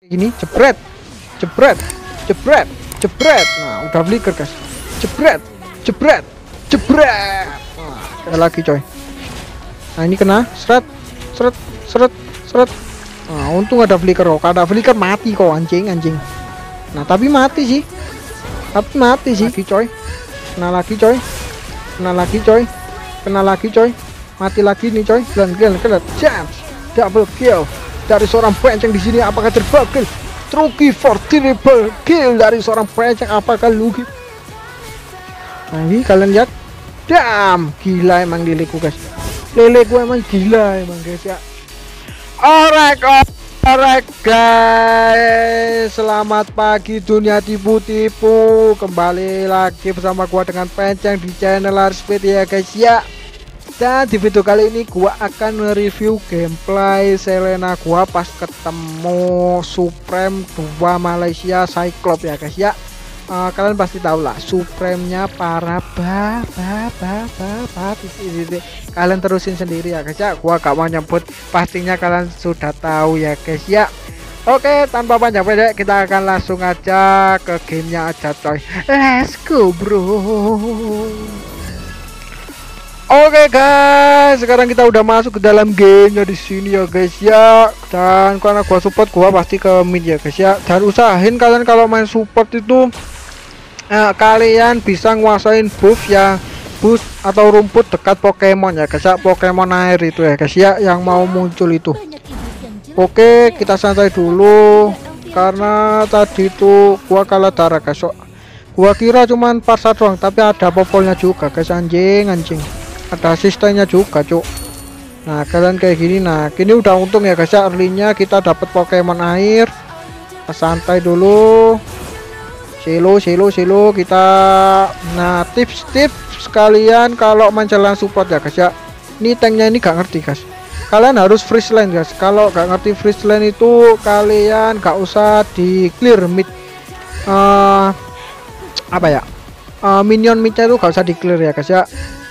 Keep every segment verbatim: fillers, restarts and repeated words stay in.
Gini, jebret, jebret, jebret, jebret. Nah, udah flicker guys. Jebret, jebret, jebret. Nah, ada lagi coy. Nah, ini kena, seret, seret, seret, seret. Nah, untung ada flicker kok. Ada flicker mati kok anjing, anjing. Nah, tapi mati sih. Tapi mati sih. Lagi coy. Kena lagi coy. Kena lagi coy. Kena lagi coy. Mati lagi nih coy. Glan glan glan. Chance. Double kill dari seorang penceng di sini. Apakah terbakil? Truki for triple kill dari seorang penceng. Apakah Luki? Nah, ini kalian lihat. Dam, gila emang leleku guys. Leleku emang gila emang guys ya. Alright, alright guys. Selamat pagi dunia tipu-tipu. Kembali lagi bersama gua dengan penceng di channel Arspeed ya guys ya. Dan di video kali ini gua akan review gameplay Selena gua pas ketemu Supreme dua Malaysia Cyclops ya guys ya. Uh, kalian pasti tahu lah Supreme-nya para bah bah bah bah bah titik-titik. Kalian terusin sendiri ya guys ya. Gua gak mau nyebut, pastinya kalian sudah tahu ya guys ya. Oke, tanpa panjang pendek kita akan langsung aja ke gamenya aja coy. Let's go bro. Oke guys, sekarang kita udah masuk ke dalam gamenya di sini ya guys ya. Dan karena gua support, gua pasti ke mid ya guys ya. Dan usahain kalian kalau main support itu eh, kalian bisa nguasain buff ya, boost atau rumput dekat Pokemon ya guys ya. Pokemon air itu ya guys ya, yang mau muncul itu. Oke, kita santai dulu karena tadi itu gua kalah darah guys. So, gua kira cuman parsa doang, tapi ada popolnya juga guys. Anjing anjing, ada asistennya juga cuk. Nah kalian kayak gini. Nah kini udah untung ya guys ya, early-nya kita dapat Pokemon air. Kita santai dulu, silo silo silo kita. Nah tips-tips sekalian kalau main jalan support ya guys ya. Ini tanknya ini gak ngerti guys, kalian harus freeze lane guys. Kalau gak ngerti freeze lane itu kalian gak usah di clear mid. uh, apa ya, uh, minion midnya itu gak usah di clear ya guys ya.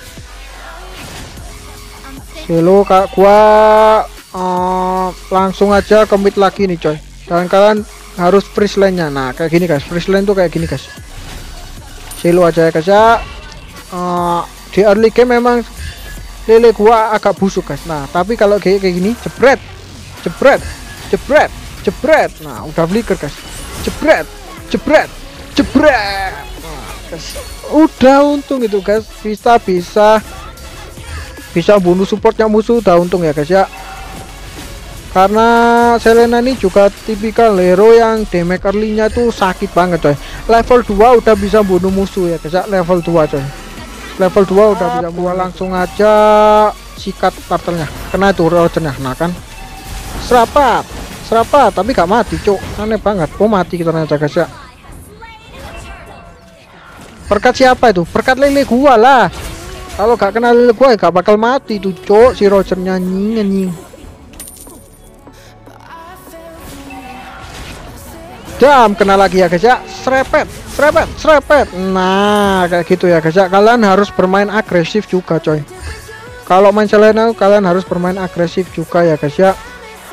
Halo kak, gua uh, langsung aja ke mid lagi nih coy. Dan kalian harus freeze lane nya. Nah kayak gini guys, freeze lane tuh kayak gini guys. Silo aja ya guys ya. uh, Di early game memang lele gua agak busuk guys. Nah tapi kalau kayak kayak gini, jebret, jebret, jebret, jebret. Nah udah flicker guys. Jebret, jebret, jebret. Nah, guys, udah untung itu guys, bisa bisa bisa bunuh supportnya musuh. Udah untung ya guys ya, karena Selena ini juga tipikal hero yang damage early-nya tuh sakit banget coy. Level dua udah bisa bunuh musuh ya guys ya. Level dua coy, level dua udah bisa. Gua langsung aja sikat turtle-nya, kena itu rogernya. Nah kan serapat serapat tapi gak mati cuk, aneh banget. Oh mati ternyata guys ya. Perkat siapa itu? Perkat lele gua lah. Kalau gak kenal gue gak bakal mati tuh cok, si Roger nyanyi nyanyi. Jam kena lagi ya guys ya. Serepet, serepet, serepet. Nah kayak gitu ya guys ya. Kalian harus bermain agresif juga coy. Kalau main Selena kalian harus bermain agresif juga ya guys ya.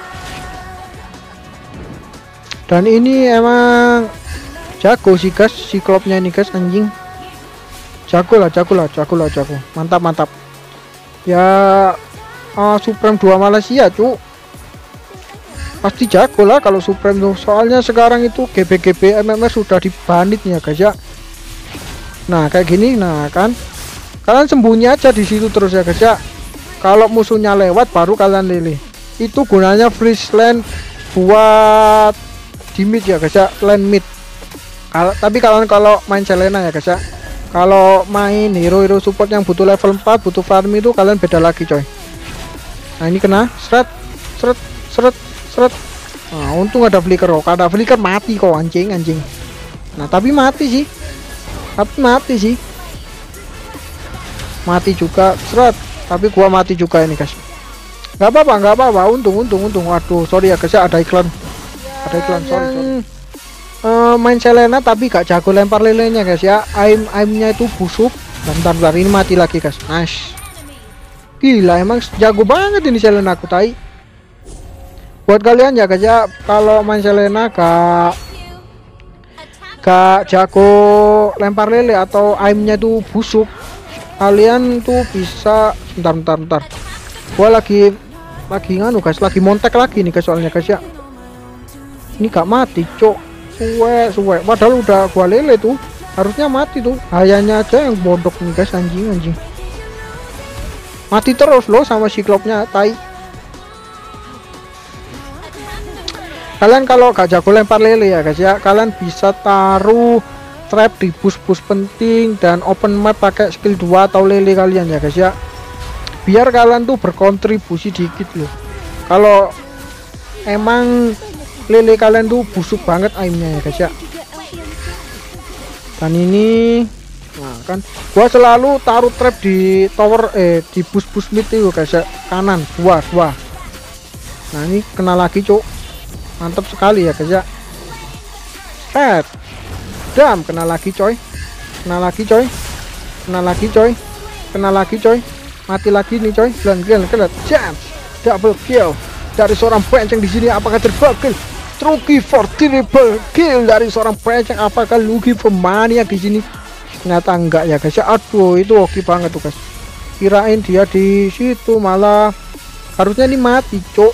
Dan ini emang jago sih guys, si klubnya ini guys, anjing. Jago lah, jago lah, jago lah, jago. Mantap, mantap. Ya, uh, Supreme dua Malaysia, cu. Pasti jago lah kalau Supreme tuh. Soalnya sekarang itu G B G B M M R sudah dibanit ya guys ya. Nah, kayak gini, nah kan. Kalian sembunyi aja di situ terus ya guys ya. Kalau musuhnya lewat baru kalian lele. Itu gunanya freeze lane buat di mid ya guys ya, lane mid. Kal tapi kalian kalau main Selena ya guys ya, kalau main hero-hero support yang butuh level empat, butuh farm itu kalian beda lagi coy. Nah ini kena, seret, seret, seret, seret. Nah untung ada flicker kok, ada flicker mati kok anjing, anjing. Nah tapi mati sih, tapi mati sih, mati juga, seret. Tapi gua mati juga ini guys. Gak apa-apa, gak apa-apa, untung, untung, untung. Waduh, sorry ya guys ya, ada iklan, ada iklan, sorry, sorry. Uh, main Selena tapi gak jago lempar lelenya guys ya. Aim aimnya itu busuk. Bentar bentar ini mati lagi guys. Nice. Gila emang jago banget ini Selena aku tai. Buat kalian ya guys ya, kalau main Selena gak gak jago lempar lele atau aimnya tuh busuk, kalian tuh bisa bentar bentar bentar gua lagi lagi nganu guys, lagi montek lagi nih guys soalnya guys ya. Ini gak mati cok, suwe suwe padahal udah gua lele tuh, harusnya mati tuh. Hayanya aja yang bodoh nih guys, anjing anjing mati terus loh sama Cyclops-nya, tai. Kalian kalau gak jago lempar lele ya guys ya, kalian bisa taruh trap di bus-bus penting dan open map pakai skill dua atau lele kalian ya guys ya, biar kalian tuh berkontribusi dikit loh. Kalau emang lele kalian tuh busuk banget aimnya ya guys ya. Dan ini nah kan gua selalu taruh trap di tower eh di bus-bus mid itu guys ya, kanan dua dua. Nah ini kena lagi cuk, mantap sekali ya guys ya. Set dam, kena lagi coy, kena lagi coy, kena lagi coy, kena lagi coy, mati lagi nih coy. Glen glen glen jam, double kill dari seorang penceng di sini. Apakah terbakil Truki for triple kill dari seorang penceng? Apakah Lucky for mania di sini? Ternyata enggak ya guys ya. Aduh itu oke banget tuh guys, kirain dia di situ malah harusnya ini mati cok.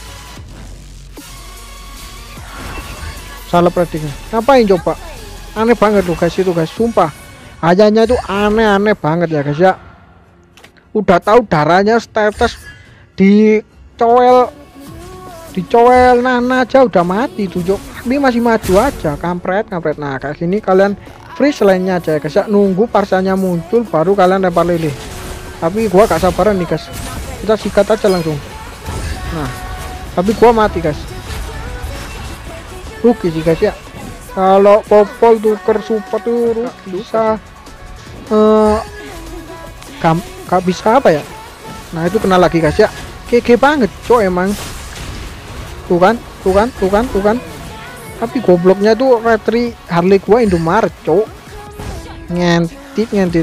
Salah prediksi, ngapain coba, aneh banget tuh guys itu guys, sumpah ayahnya itu aneh-aneh banget ya guys ya. Udah tahu darahnya status dicowel dicowel nana aja udah mati tuh cok, tapi masih maju aja, kampret kampret. Nah kayak gini kalian free selainnya aja ya guys ya, nunggu parsanya muncul baru kalian lempar lele. Tapi gua gak sabaran nih guys, kita sikat aja langsung. Nah tapi gua mati guys, rugi sih guys ya. Kalau popol tuker support tuh rugi, bisa uh, gak, gak bisa apa ya. Nah itu kena lagi guys ya, G G banget cok emang. Tuh kan, tuh kan, tuh kan, tuh kan. Tapi gobloknya tuh retri Harley gua Indomaret cok, ngentit ngentit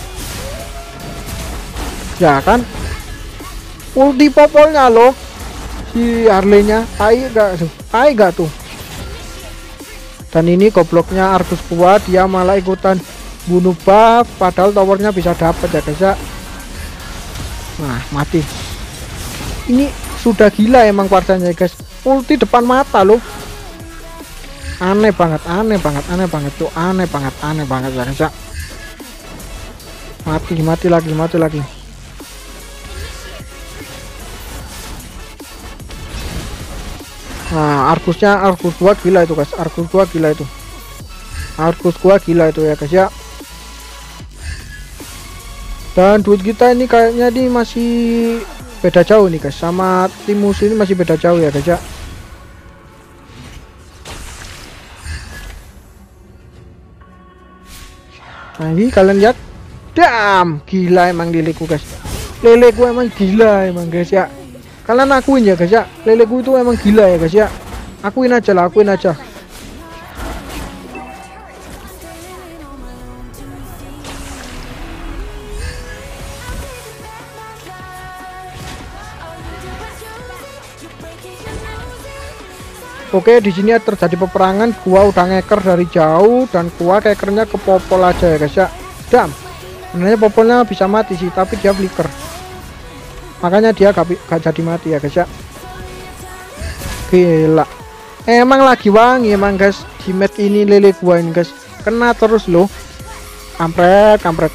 ya kan. Ulti popolnya loh si Harley-nya, tai gak tuh, tai gak tuh. Dan ini gobloknya Argus gua, dia malah ikutan bunuh buff padahal towernya bisa dapat ya guys ya. Nah mati. Ini sudah gila emang parsanya guys, ulti depan mata loh. Aneh banget, aneh banget, aneh banget tuh, aneh banget, aneh banget ya guys ya. Mati, mati lagi, mati lagi. Nah Argusnya, Argus gua gila itu guys, Argus gua gila itu, Argus gua gila itu ya guys ya. Dan duit kita ini kayaknya nih masih beda jauh nih guys, sama tim musuh ini masih beda jauh ya guys ya. Nah ini kalian lihat, dam, gila emang leleku guys, leleku emang gila emang guys ya. Kalian akuin ya guys ya, leleku itu emang gila ya guys ya, akuin aja lah, akuin aja. Oke, di sini terjadi peperangan. Gua udah ngeker dari jauh dan gua kekernya ke popol aja ya guys ya. Dam. Sebenarnya popolnya bisa mati sih, tapi dia flicker. Makanya dia gak, gak jadi mati ya guys ya. Gila. Emang lagi wangi emang guys di match ini lele gua ini guys. Kena terus loh. Kampret, kampret.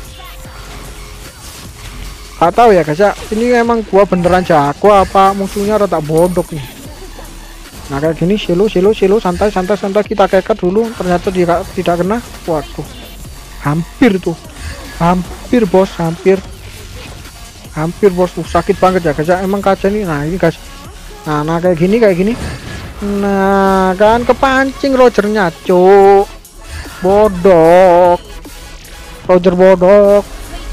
Gak tahu ya guys ya. Ini emang gua beneran jago apa musuhnya rada bodoh nih. Nah kayak gini, silo silo silo santai santai santai, kita keket dulu, ternyata tidak tidak kena. Waduh, hampir tuh, hampir bos, hampir hampir bos tuh, sakit banget ya guys ya emang kaca nih. Nah ini guys, nah nah kayak gini kayak gini, nah kan kepancing Rogernya cuk, bodok Roger bodok.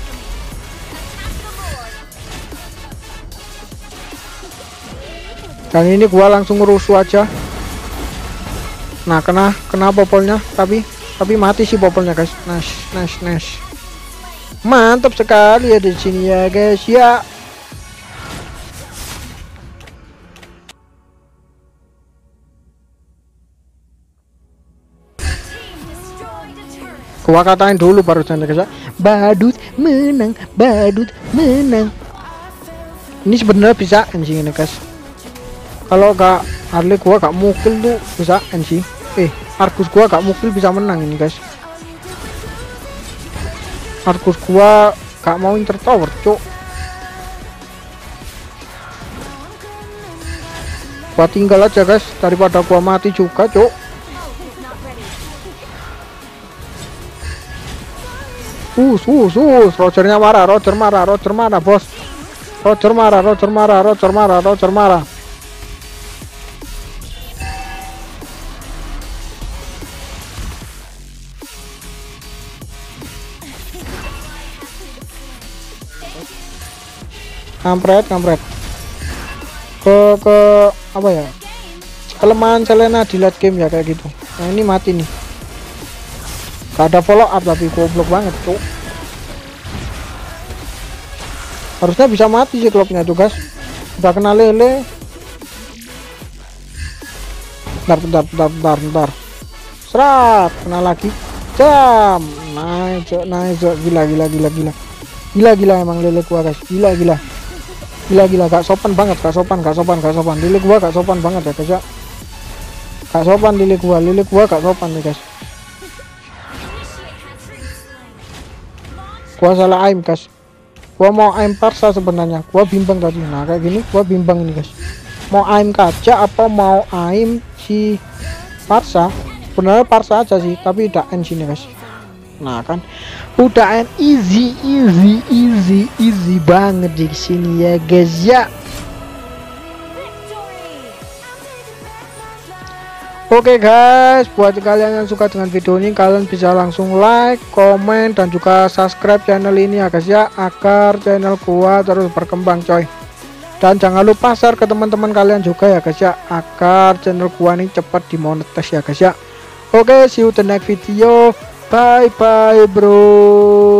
Dan ini gua langsung ngerusuh aja. Nah kena kena popolnya, tapi tapi mati sih popolnya guys. Nice nice nice, mantap sekali ya di sini ya guys ya. Gua katain dulu barusan ya guys ya. Badut menang, badut menang. Ini sebenarnya bisa N C ini guys. Kalau gak Harley gua gak mukul tuh bisa N C. Eh, Argus gua gak mukul bisa menang ini guys. Argus gua gak mau inter tower, cuk. Gua tinggal aja guys daripada gua mati juga, cuk. Us, us, us, Rogernya marah, Roger marah, Roger marah, bos. Roger marah, Roger marah, Roger marah, Roger marah. Kampret, kampret. Ke ke apa ya? Kelemahan Selena di late game ya kayak gitu. Nah, ini mati nih. Gak ada follow up tapi goblok banget tuh. Harusnya bisa mati sih klubnya tuh guys. Udah kena lele. Bentar, bentar, bentar, bentar, bentar. Serat, kena lagi. Jam. Naik, naik, gila, gila, gila, gila. Gila, gila emang lele gua guys. Gila, gila. Gila, gila, gak sopan banget, gak sopan, gak sopan, gak sopan. Lele gua gak sopan banget ya guys ya. Gak sopan lele gua, lele gua gak sopan nih guys. Gua salah aim guys. Gua mau aim Parsa sebenarnya. Gua bimbang tadi. Nah kayak gini gua bimbang ini guys. Mau aim kaca apa mau aim si Parsa? Sebenarnya Parsa aja sih, tapi udah end sini guys. Nah kan udah end, easy easy easy easy banget di sini ya guys ya. Oke guys, buat kalian yang suka dengan video ini, kalian bisa langsung like, komen, dan juga subscribe channel ini ya guys ya, agar channel gua terus berkembang coy. Dan jangan lupa share ke teman-teman kalian juga ya guys ya, agar channel gua ini cepat dimonetis ya guys ya. Oke, see you the next video. Bye bye bro.